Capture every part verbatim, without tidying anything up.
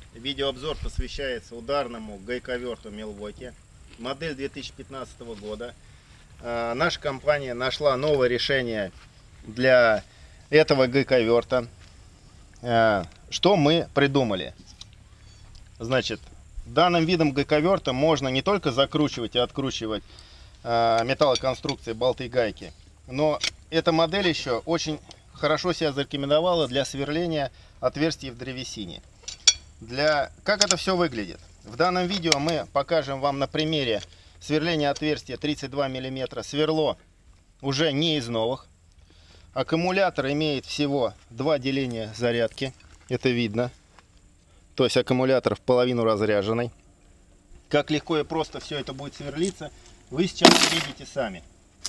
Видеообзор посвящается ударному гайковерту Milwaukee. Модель две тысячи пятнадцатого года. Наша компания нашла новое решение для этого гайковерта. Что мы придумали? Значит, данным видом гайковерта можно не только закручивать и откручивать металлоконструкции, болты и гайки, но эта модель еще очень хорошо себя зарекомендовала для сверления отверстий в древесине. Для... Как это все выглядит? В данном видео мы покажем вам на примере сверления отверстия тридцать два миллиметра. Сверло уже не из новых. Аккумулятор имеет всего два деления зарядки. Это видно. То есть аккумулятор в половину разряженный. Как легко и просто все это будет сверлиться, вы сейчас увидите сами.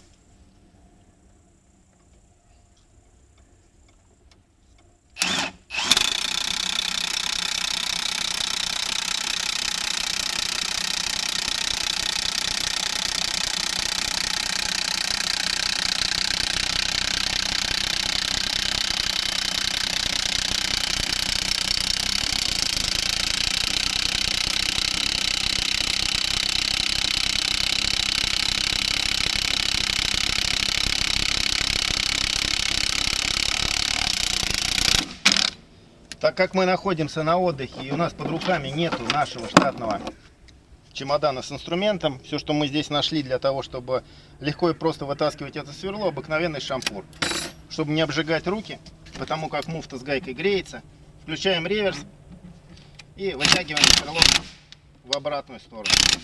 Так как мы находимся на отдыхе и у нас под руками нету нашего штатного чемодана с инструментом, все, что мы здесь нашли для того, чтобы легко и просто вытаскивать это сверло, обыкновенный шампур. Чтобы не обжигать руки, потому как муфта с гайкой греется, включаем реверс и вытягиваем сверло в обратную сторону.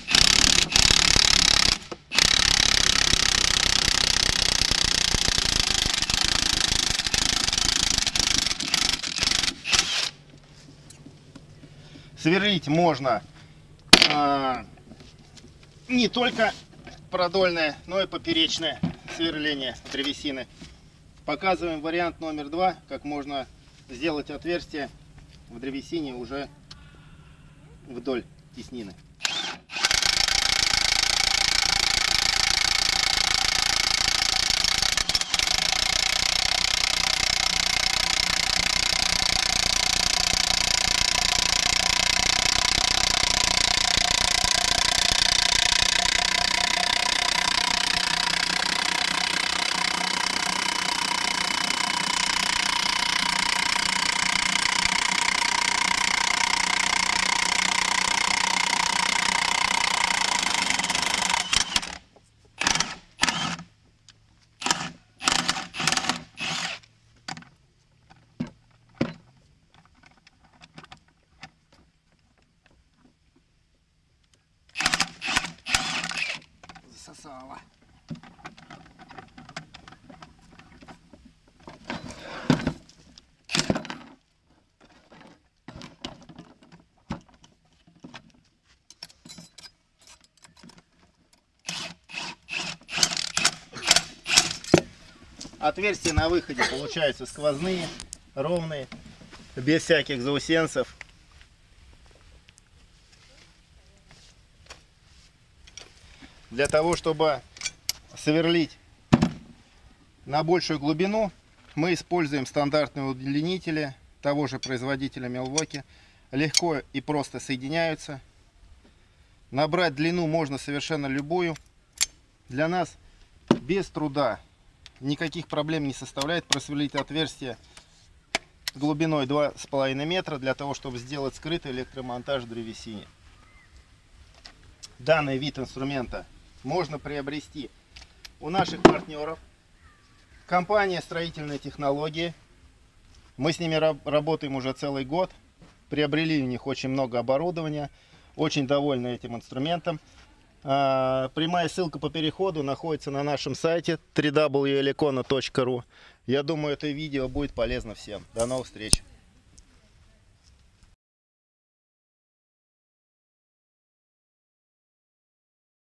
Сверлить можно э, не только продольное, но и поперечное сверление древесины. Показываем вариант номер два, как можно сделать отверстие в древесине уже вдоль теснины. Засосало. Отверстия на выходе получаются сквозные, ровные, без всяких заусенцев. Для того, чтобы сверлить на большую глубину, мы используем стандартные удлинители того же производителя Milwaukee. Легко и просто соединяются. Набрать длину можно совершенно любую. Для нас без труда, никаких проблем не составляет просверлить отверстие глубиной два с половиной метра для того, чтобы сделать скрытый электромонтаж в древесине. Данный вид инструмента можно приобрести у наших партнеров. Компания «Строительные технологии». Мы с ними работаем уже целый год. Приобрели у них очень много оборудования. Очень довольны этим инструментом. Прямая ссылка по переходу находится на нашем сайте дабл ю дабл ю дабл ю точка эликона точка ру. Я думаю, это видео будет полезно всем. До новых встреч!